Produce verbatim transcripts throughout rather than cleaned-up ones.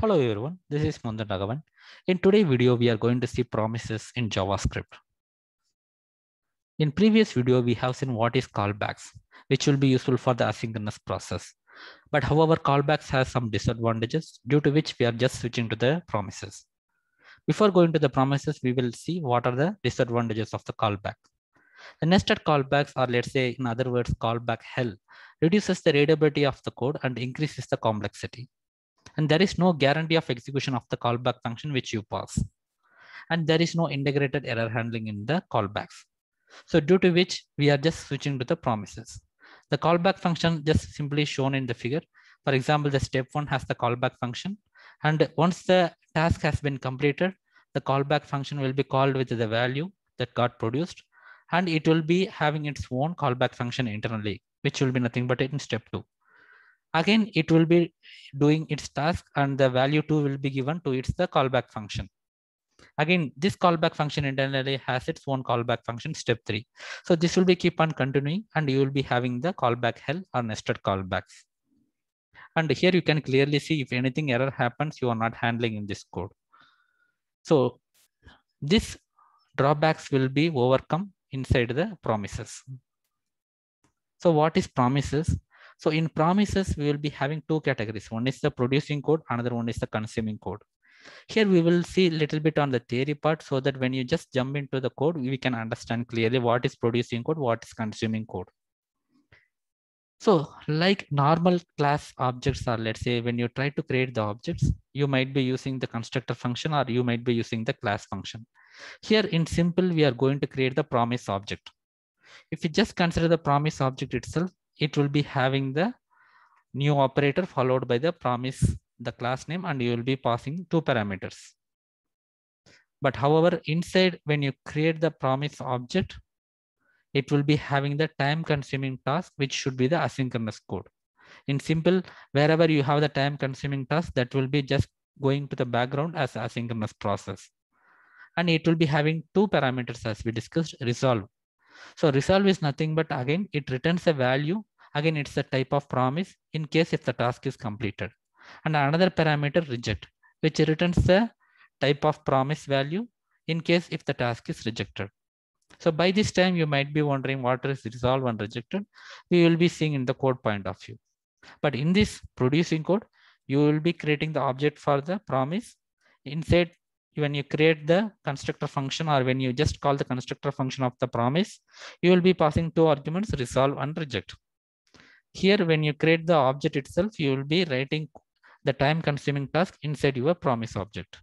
Hello everyone, this is Mandan Raghavan. In today's video, we are going to see promises in JavaScript. In previous video, we have seen what is callbacks, which will be useful for the asynchronous process. But however, callbacks has some disadvantages due to which we are just switching to the promises. Before going to the promises, we will see what are the disadvantages of the callback. The nested callbacks, or let's say in other words, callback hell, reduces the readability of the code and increases the complexity. And there is no guarantee of execution of the callback function which you pass. And there is no integrated error handling in the callbacks. So due to which we are just switching to the promises. The callback function just simply shown in the figure. For example, the step one has the callback function. And once the task has been completed, the callback function will be called with the value that got produced. And it will be having its own callback function internally, which will be nothing but in step two. Again, it will be doing its task and the value two will be given to its the callback function. Again, this callback function internally has its own callback function, step three. So this will be keep on continuing and you will be having the callback hell or nested callbacks. And here you can clearly see if anything error happens, you are not handling in this code. So this drawbacks will be overcome inside the promises. So what is promises? So in promises, we will be having two categories. One is the producing code, another one is the consuming code. Here we will see a little bit on the theory part so that when you just jump into the code, we can understand clearly what is producing code, what is consuming code. So like normal class objects are, let's say when you try to create the objects, you might be using the constructor function or you might be using the class function. Here in simple, we are going to create the promise object. If you just consider the promise object itself, it will be having the new operator followed by the promise, the class name, and you will be passing two parameters. But however, inside when you create the promise object, it will be having the time consuming task, which should be the asynchronous code. In simple, wherever you have the time consuming task, that will be just going to the background as asynchronous process. And it will be having two parameters as we discussed, resolve. So resolve is nothing but again, it returns a value. Again, it's the type of promise in case if the task is completed. And another parameter reject, which returns the type of promise value in case if the task is rejected. So by this time, you might be wondering what is resolve and rejected. We will be seeing in the code point of view. But in this producing code, you will be creating the object for the promise. Inside, when you create the constructor function or when you just call the constructor function of the promise, you will be passing two arguments, resolve and reject. Here, when you create the object itself, you will be writing the time consuming task inside your promise object.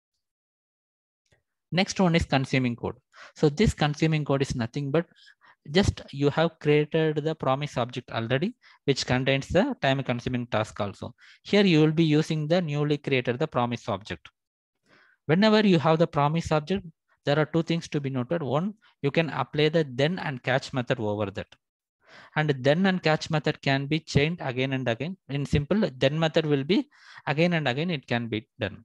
Next one is consuming code. So this consuming code is nothing but just you have created the promise object already, which contains the time consuming task also. Here you will be using the newly created the promise object. Whenever you have the promise object, there are two things to be noted. One, you can apply the then and catch method over that. And then and catch method can be chained again and again. In simple, then method will be again and again it can be done.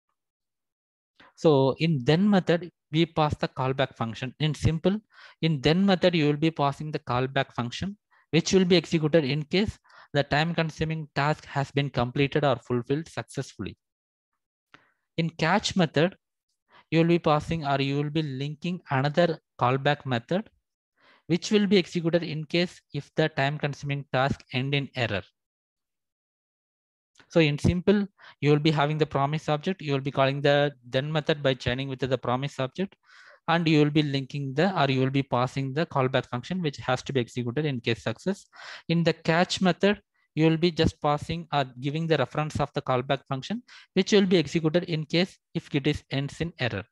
So in then method, we pass the callback function. In simple, in then method, you will be passing the callback function, which will be executed in case the time consuming task has been completed or fulfilled successfully. In catch method, you will be passing or you will be linking another callback method, which will be executed in case if the time consuming task end in error. So in simple, you will be having the promise object. You will be calling the then method by chaining with the promise object, and you will be linking the, or you will be passing the callback function, which has to be executed in case success. In the catch method, you will be just passing or giving the reference of the callback function, which will be executed in case if it is ends in error.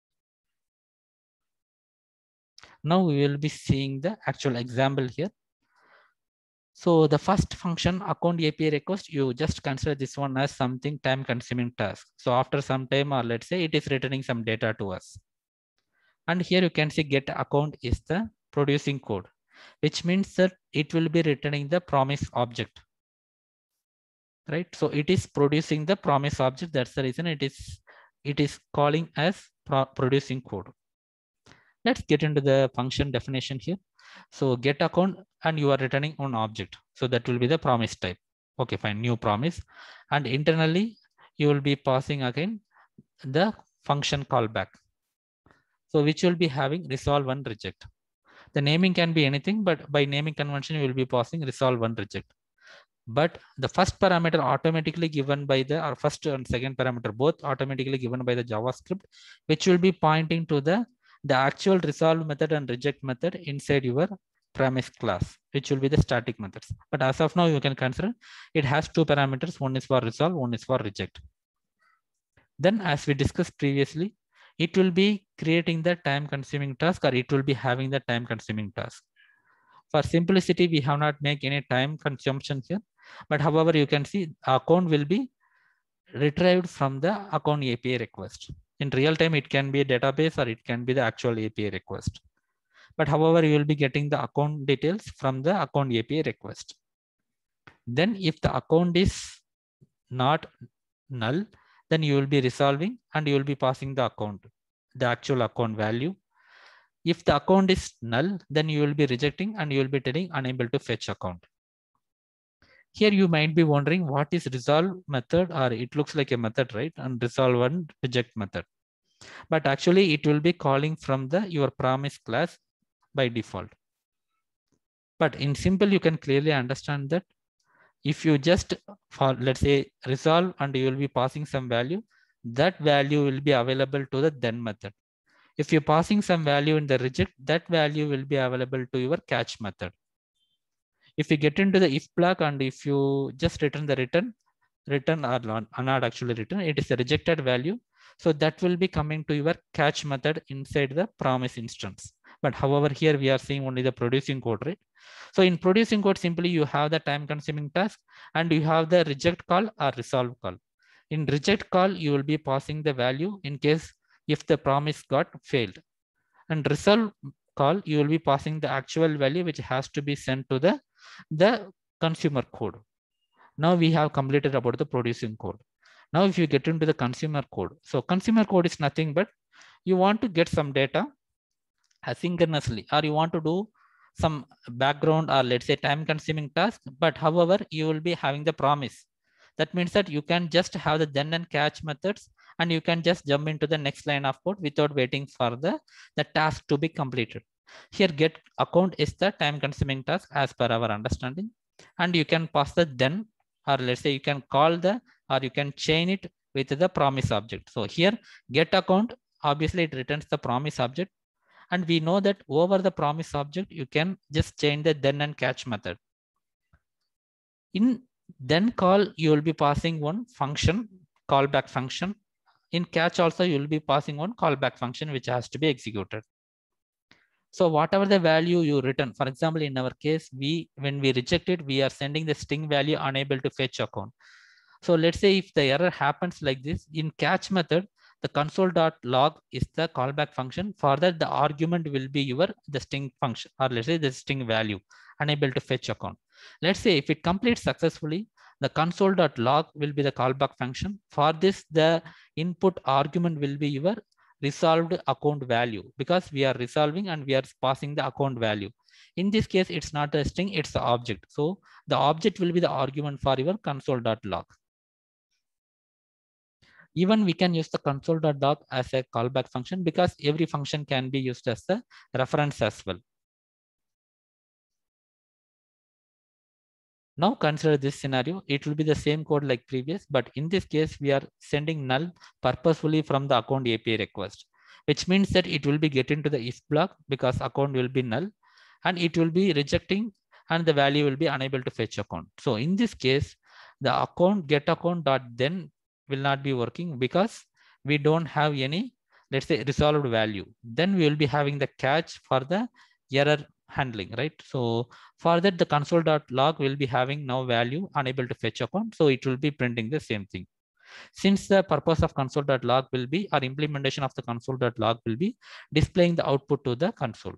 Now we will be seeing the actual example here. So the first function account A P I request, you just consider this one as something time consuming task. So after some time, or let's say it is returning some data to us. And here you can see get account is the producing code, which means that it will be returning the promise object, right? So it is producing the promise object. That's the reason it is, it is calling as pro producing code. Let's get into the function definition here. So get account and you are returning one object. So that will be the promise type. Okay, fine, new promise. And internally you will be passing again the function callback. So which will be having resolve and reject. The naming can be anything, but by naming convention, you will be passing resolve and reject. But the first parameter automatically given by the, or first and second parameter, both automatically given by the JavaScript, which will be pointing to the, the actual resolve method and reject method inside your premise class, which will be the static methods. But as of now, you can consider it has two parameters. One is for resolve, one is for reject. Then as we discussed previously, it will be creating the time consuming task, or it will be having the time consuming task. For simplicity, we have not make any time consumption here. But however, you can see account will be retrieved from the account A P I request. In real time, it can be a database or it can be the actual A P I request. But however, you will be getting the account details from the account A P I request. Then if the account is not null, then you will be resolving and you will be passing the account, the actual account value. If the account is null, then you will be rejecting and you will be telling unable to fetch account. Here you might be wondering what is resolve method, or it looks like a method, right? And resolve and reject method. But actually it will be calling from the your promise class by default. But in simple, you can clearly understand that if you just for let's say resolve and you will be passing some value, that value will be available to the then method. If you're passing some value in the reject, that value will be available to your catch method. If you get into the if block and if you just return the return, return or not, or not actually return, it is a rejected value. So that will be coming to your catch method inside the promise instance. But however, here we are seeing only the producing code, right? So in producing code, simply you have the time consuming task and you have the reject call or resolve call. In reject call, you will be passing the value in case if the promise got failed. And resolve call, you will be passing the actual value which has to be sent to the, the consumer code. Now we have completed about the producing code. Now if you get into the consumer code, so consumer code is nothing but you want to get some data asynchronously, or you want to do some background or let's say time consuming task, but however, you will be having the promise. That means that you can just have the then and catch methods and you can just jump into the next line of code without waiting for the, the task to be completed. Here get account is the time consuming task as per our understanding. And you can pass the then, or let's say you can call the, or you can chain it with the promise object. So here get account, obviously it returns the promise object. And we know that over the promise object, you can just chain the then and catch method. In then call, you will be passing one function, callback function. In catch also, you will be passing one callback function, which has to be executed. So whatever the value you return, for example, in our case, we when we reject it, we are sending the string value unable to fetch account. So let's say if the error happens like this, in catch method, the console.log is the callback function. For that, the argument will be your the string function, or let's say the string value, unable to fetch account. Let's say if it completes successfully, the console.log will be the callback function. For this, the input argument will be your resolved account value, because we are resolving and we are passing the account value. In this case, it's not a string, it's the object. So the object will be the argument for your console.log. Even we can use the console.log as a callback function, because every function can be used as a reference as well. Now consider this scenario. It will be the same code like previous, but in this case, we are sending null purposefully from the account A P I request, which means that it will be getting to the if block because account will be null, and it will be rejecting and the value will be unable to fetch account. So in this case, the account get account dot then will not be working because we don't have any, let's say, resolved value. Then we will be having the catch for the error handling, right? So for that, the console.log will be having now value unable to fetch account. So it will be printing the same thing. Since the purpose of console.log will be, or implementation of the console.log will be displaying the output to the console.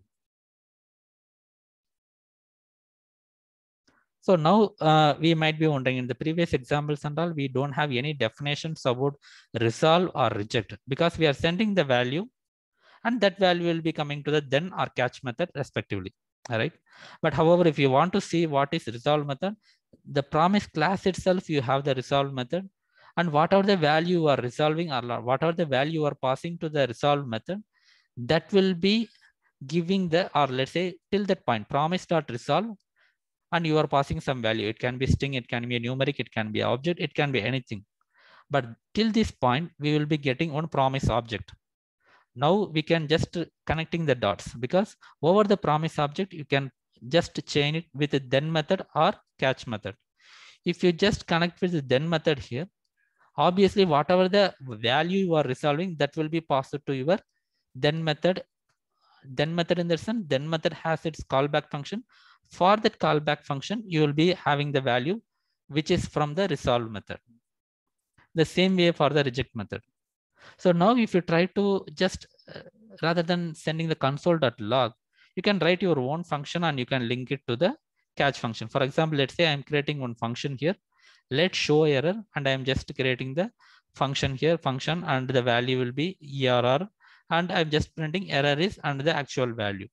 So now uh, we might be wondering, in the previous examples and all, we don't have any definitions about resolve or reject, because we are sending the value and that value will be coming to the then or catch method respectively. All right. But however, if you want to see what is resolve method, the promise class itself, you have the resolve method, And whatever the value you are resolving or whatever the value you are passing to the resolve method, that will be giving the, or let's say till that point, promise dot resolve, and you are passing some value. It can be string, it can be a numeric, it can be an object, it can be anything. But till this point, we will be getting one promise object. Now we can just connecting the dots, because over the promise object, you can just chain it with the then method or catch method. If you just connect with the then method here, obviously whatever the value you are resolving, that will be passed to your then method. Then method in the sense, then method has its callback function. For that callback function, you will be having the value which is from the resolve method. The same way for the reject method. So now if you try to just, uh, rather than sending the console.log, you can write your own function and you can link it to the catch function. For example, let's say I'm creating one function here. Let's show error, and I'm just creating the function here, function, and the value will be E R R, and I'm just printing error is and the actual value.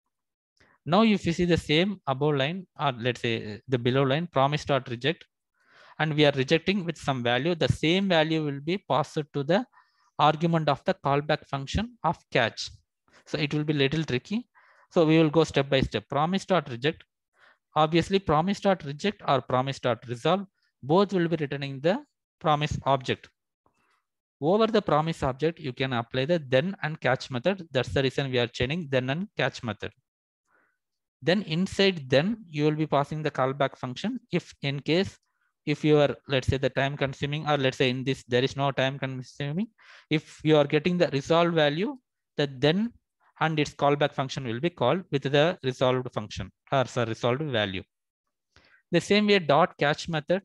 Now, if you see the same above line, or let's say the below line, promise.reject, and we are rejecting with some value, the same value will be passed to the argument of the callback function of catch. So it will be little tricky. So we will go step by step. Promise.reject. Obviously, promise.reject or promise.resolve, both will be returning the promise object. Over the promise object, you can apply the then and catch method. That's the reason we are chaining then and catch method. Then inside then, you will be passing the callback function. If in case, if you are, let's say the time consuming, or let's say in this, there is no time consuming. If you are getting the resolved value, the then and its callback function will be called with the resolved function or sorry, resolved value. The same way dot catch method.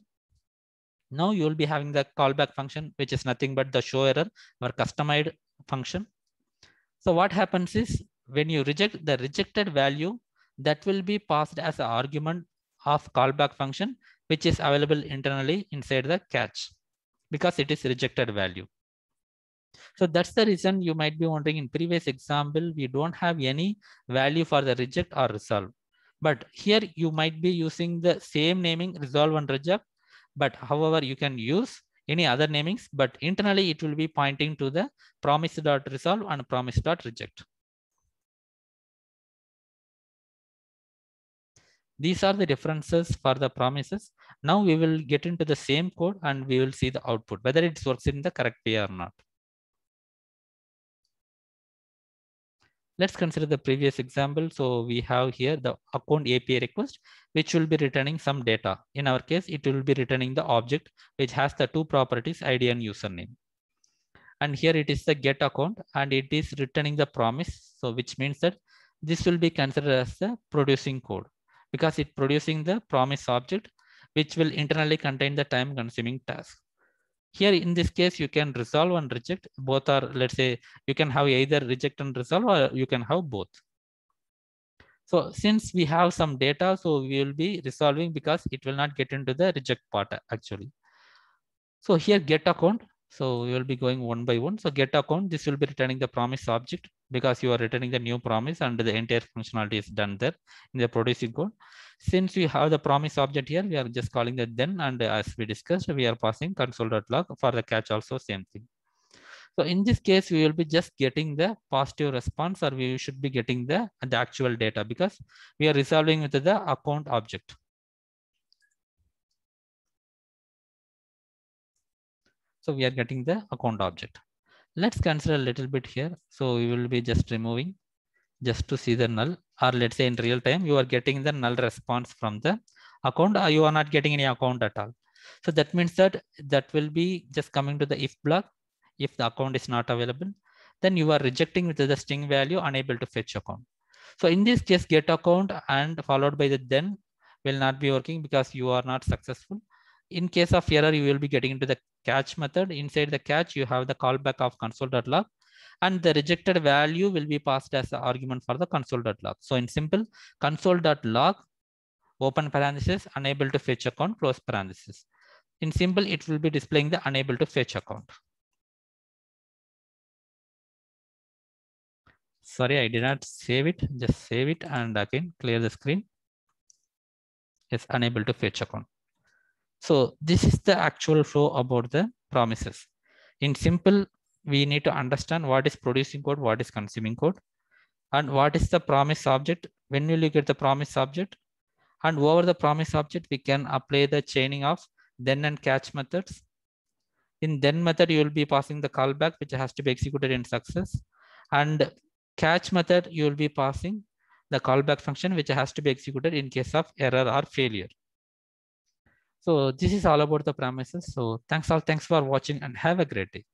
Now you will be having the callback function, which is nothing but the show error or customized function. So what happens is when you reject the rejected value, that will be passed as an argument of callback function, which is available internally inside the catch because it is rejected value. So that's the reason you might be wondering, in previous example, we don't have any value for the reject or resolve. But here you might be using the same naming resolve and reject, but however, you can use any other namings, but internally it will be pointing to the promise.resolve and promise.reject. These are the differences for the promises. Now we will get into the same code and we will see the output, whether it works in the correct way or not. Let's consider the previous example. So we have here the account A P I request, which will be returning some data. In our case, it will be returning the object, which has the two properties, I D and username. And here it is the get account, and it is returning the promise. So which means that this will be considered as the producing code, because it producing the promise object, which will internally contain the time consuming task. Here in this case, you can resolve and reject. Both are, let's say, you can have either reject and resolve, or you can have both. So since we have some data, so we will be resolving because it will not get into the reject part actually. So here get account. So we will be going one by one. So get account, this will be returning the promise object because you are returning the new promise and the entire functionality is done there in the producing code. Since we have the promise object here, we are just calling the then, and as we discussed, we are passing console.log. For the catch also same thing. So in this case, we will be just getting the positive response, or we should be getting the, the actual data because we are resolving with the account object. So we are getting the account object. Let's consider a little bit here. So we will be just removing just to see the null, or let's say in real time, you are getting the null response from the account, or you are not getting any account at all. So that means that that will be just coming to the if block. If the account is not available, then you are rejecting with the string value unable to fetch account. So in this case, get account and followed by the then will not be working because you are not successful. In case of error, you will be getting into the catch method. Inside the catch, you have the callback of console.log, and the rejected value will be passed as the argument for the console.log. So in simple, console.log, open parenthesis, unable to fetch account, close parenthesis. In simple, it will be displaying the unable to fetch account. Sorry, I did not save it. Just save it and again clear the screen. It's unable to fetch account. So this is the actual flow about the promises. In simple, we need to understand what is producing code, what is consuming code, and what is the promise object. When will you get the promise object? And over the promise object, we can apply the chaining of then and catch methods. In then method, you will be passing the callback, which has to be executed in success. And catch method, you will be passing the callback function, which has to be executed in case of error or failure. So this is all about the promises. So thanks all, thanks for watching and have a great day.